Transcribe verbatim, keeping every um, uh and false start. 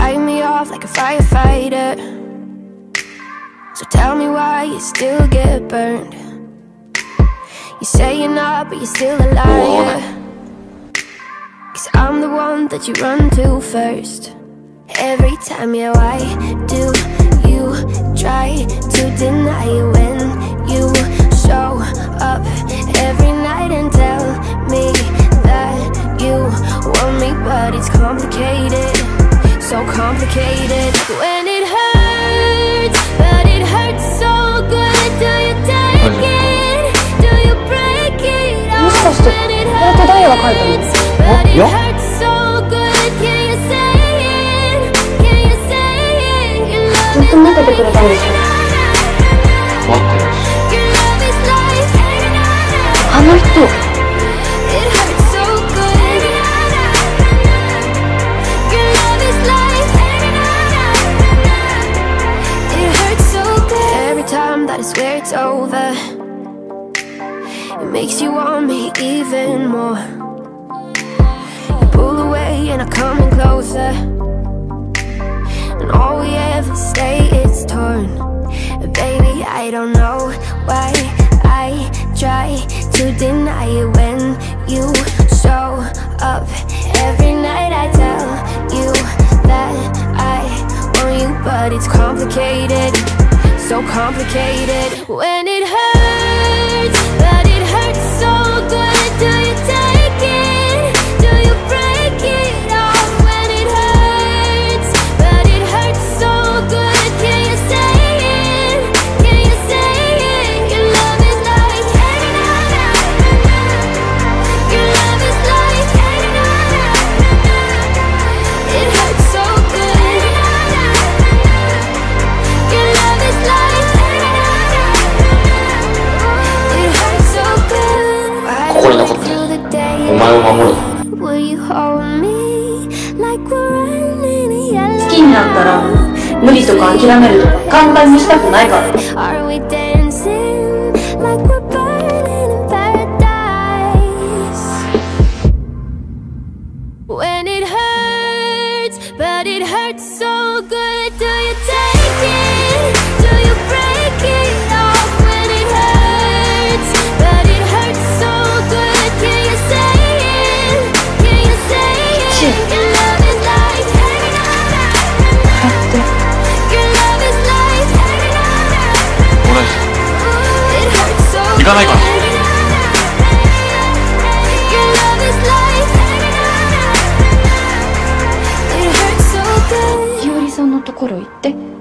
fight me off like a firefighter. So tell me why you still get burned. You say you're not, but you're still a liar. Cause I'm the one that you run to first. Every time, yeah, why do you try to deny it when you show up every night and tell me that you want me? But it's complicated, so complicated. When it hurts, but it hurts so good. Do you take it? Do you break it off? When it hurts, but it hurts so good. Can you say it? Can you say it? Your love is like 待ってるしあの人 it hurts so good. Your love is like it hurts so good. Every time that I swear it's over, it makes you want me even more. You pull away and I come in closer, and all we ever say is torn. Baby, I don't know why I try to deny it when you show up every night. I tell you that I want you, but it's complicated, so complicated. When it hurts, but it hurts so good. Do you take it? Do you break it off? When it hurts, but it hurts so good. Can you say it? Can you say it? Your love is like your love is like it hurts so good. Your love is like it hurts so good. ここに残ってお前を守る。 Will you hold me like we're running a yellow? 好きになったら無理とか諦めるとか簡単にしたくないから。 Are we dancing like we're burning in paradise? When it hurts, but it hurts so good. Do you take it? Do you break it off? When it hurts, but it hurts so good. Can you say it? Can you say it? Your love is like your love is like it hurts so good. 行かないから。 Your love is like it hurts so good. ひよりさんのところ行って。